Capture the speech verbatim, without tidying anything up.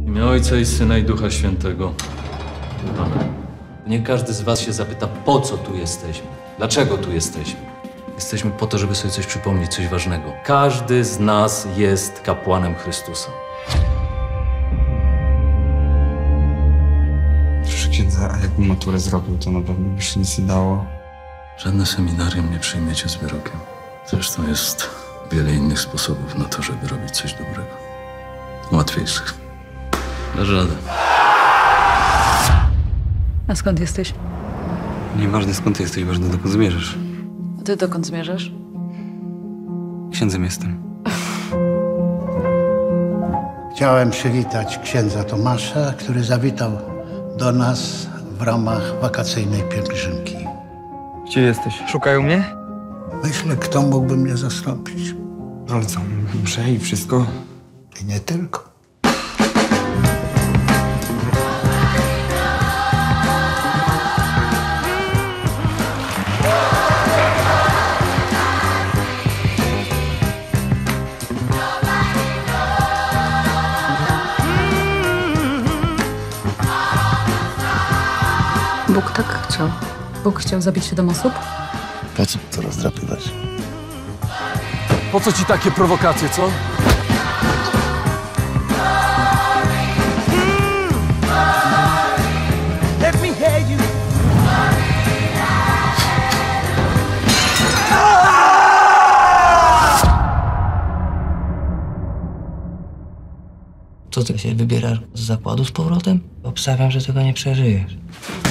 imię Ojca i Syna i Ducha Świętego. Amen. Nie każdy z was się zapyta, po co tu jesteśmy? Dlaczego tu jesteśmy? Jesteśmy po to, żeby sobie coś przypomnieć, coś ważnego. Każdy z nas jest kapłanem Chrystusa. Proszę księdza, a jakbym maturę zrobił, to na pewno by się nic nie dało. Żadne seminarium nie przyjmiecie z wyrokiem. Zresztą jest wiele innych sposobów na to, żeby robić coś dobrego. Łatwiejszych. Dasz radę. A skąd jesteś? Nieważne skąd jesteś, ważne dokąd zmierzasz. A ty dokąd zmierzasz? Księdzem jestem. Chciałem przywitać księdza Tomasza, który zawitał do nas w ramach wakacyjnej pielgrzymki. Gdzie jesteś? Szukają mnie? Myślę, kto mógłby mnie zastąpić. Ale co, muszę i wszystko? I nie tylko. Bóg tak chciał. Bóg chciał zabić siedem osób? Po co to rozdrapywać? Po co ci takie prowokacje, co? Let me hear you. Co ty się wybierasz z zakładu z powrotem? Obstawiam, że tego nie przeżyjesz.